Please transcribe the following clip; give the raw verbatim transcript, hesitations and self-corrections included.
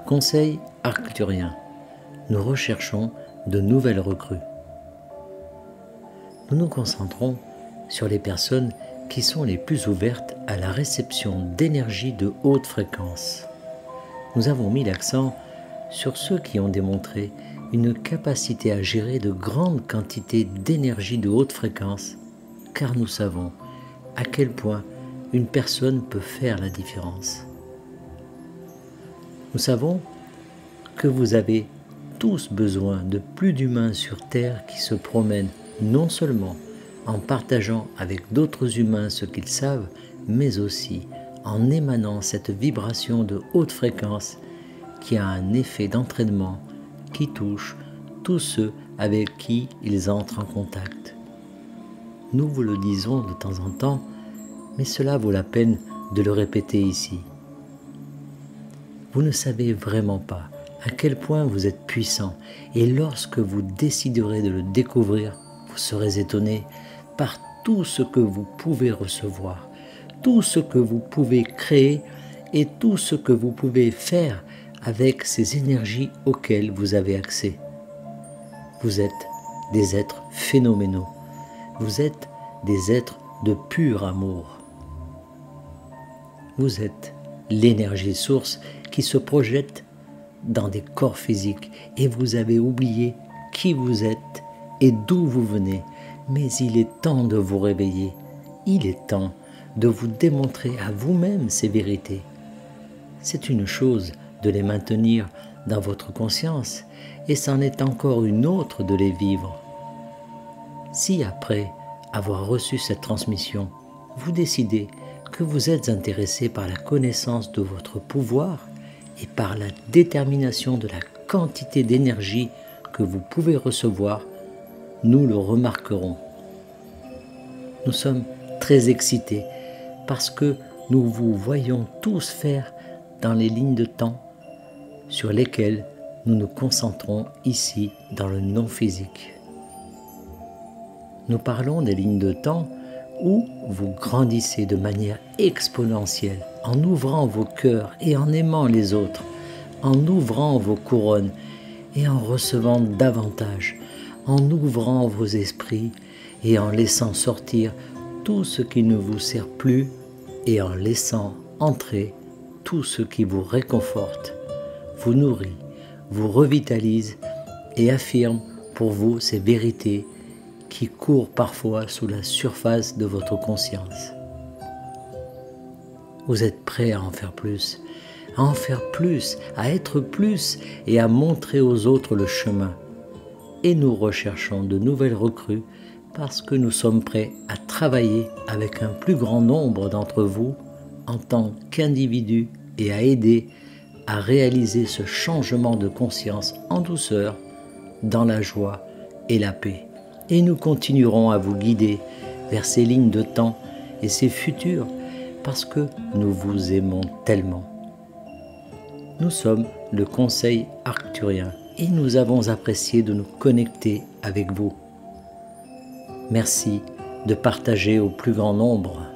Conseil arcturien. Nous recherchons de nouvelles recrues. Nous nous concentrons sur les personnes qui sont les plus ouvertes à la réception d'énergie de haute fréquence. Nous avons mis l'accent sur ceux qui ont démontré une capacité à gérer de grandes quantités d'énergie de haute fréquence, car nous savons à quel point une personne peut faire la différence. Nous savons que vous avez tous besoin de plus d'humains sur Terre qui se promènent non seulement en partageant avec d'autres humains ce qu'ils savent, mais aussi en émanant cette vibration de haute fréquence qui a un effet d'entraînement qui touche tous ceux avec qui ils entrent en contact. Nous vous le disons de temps en temps, mais cela vaut la peine de le répéter ici. Vous ne savez vraiment pas à quel point vous êtes puissant, et lorsque vous déciderez de le découvrir, vous serez étonné par tout ce que vous pouvez recevoir, tout ce que vous pouvez créer et tout ce que vous pouvez faire avec ces énergies auxquelles vous avez accès. Vous êtes des êtres phénoménaux, vous êtes des êtres de pur amour. Vous êtes l'énergie source qui se projette dans des corps physiques et vous avez oublié qui vous êtes et d'où vous venez. Mais il est temps de vous réveiller, il est temps de vous démontrer à vous-même ces vérités. C'est une chose de les maintenir dans votre conscience et c'en est encore une autre de les vivre. Si après avoir reçu cette transmission, vous décidez que vous êtes intéressé par la connaissance de votre pouvoir et par la détermination de la quantité d'énergie que vous pouvez recevoir, nous le remarquerons. Nous sommes très excités parce que nous vous voyons tous faire dans les lignes de temps sur lesquelles nous nous concentrons ici dans le non-physique. Nous parlons des lignes de temps où vous grandissez de manière exponentielle en ouvrant vos cœurs et en aimant les autres, en ouvrant vos couronnes et en recevant davantage, en ouvrant vos esprits et en laissant sortir tout ce qui ne vous sert plus et en laissant entrer tout ce qui vous réconforte, vous nourrit, vous revitalise et affirme pour vous ces vérités qui courent parfois sous la surface de votre conscience. Vous êtes prêt à en faire plus, à en faire plus, à être plus et à montrer aux autres le chemin. Et nous recherchons de nouvelles recrues parce que nous sommes prêts à travailler avec un plus grand nombre d'entre vous en tant qu'individus et à aider à réaliser ce changement de conscience en douceur, dans la joie et la paix. Et nous continuerons à vous guider vers ces lignes de temps et ces futurs parce que nous vous aimons tellement. Nous sommes le Conseil arcturien et nous avons apprécié de nous connecter avec vous. Merci de partager au plus grand nombre